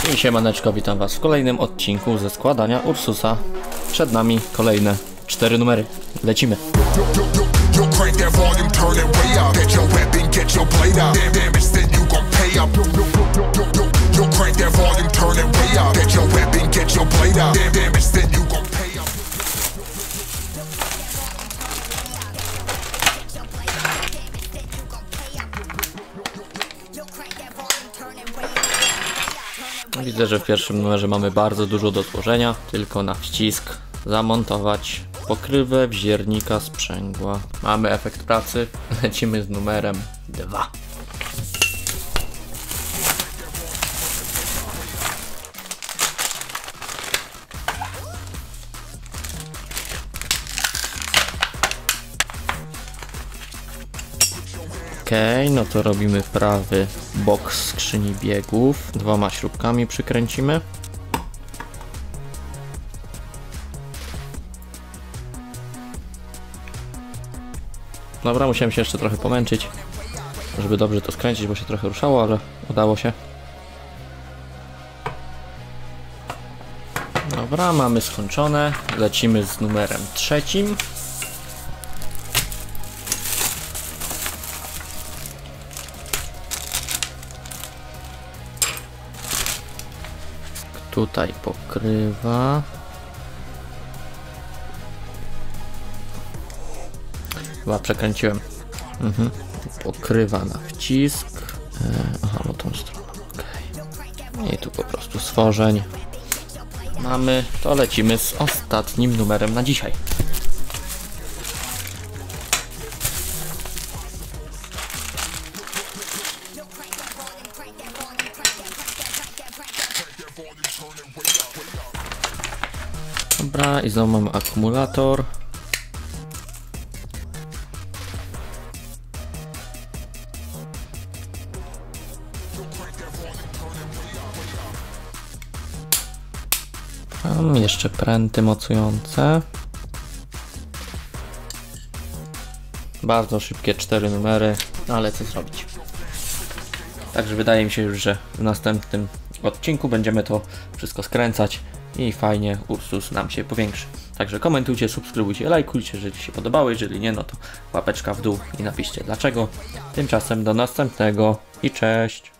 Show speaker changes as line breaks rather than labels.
I siemaneczko, witam was w kolejnym odcinku ze składania Ursusa. Przed nami kolejne 4 numery. Lecimy. Widzę, że w pierwszym numerze mamy bardzo dużo do złożenia. Tylko na wcisk zamontować pokrywę wziernika sprzęgła. Mamy efekt pracy. Lecimy z numerem 2. Okej, no to robimy prawy bok skrzyni biegów. 2 śrubkami przykręcimy. Dobra, musiałem się jeszcze trochę pomęczyć, żeby dobrze to skręcić, bo się trochę ruszało, ale udało się. Dobra, mamy skończone. Lecimy z numerem 3. Tutaj pokrywa. Chyba przekręciłem. Pokrywa na wcisk. Aha, bo tą stroną. Okay. I tu po prostu stworzeń. Mamy. To lecimy z ostatnim numerem na dzisiaj. Dobra, i znowu mamy akumulator. Mam jeszcze pręty mocujące. Bardzo szybkie 4 numery, ale co zrobić. Także wydaje mi się już, że w następnym odcinku będziemy to wszystko skręcać i fajnie Ursus nam się powiększy. Także komentujcie, subskrybujcie, lajkujcie, jeżeli się podobało. Jeżeli nie, no to łapeczka w dół i napiszcie dlaczego. Tymczasem do następnego i cześć!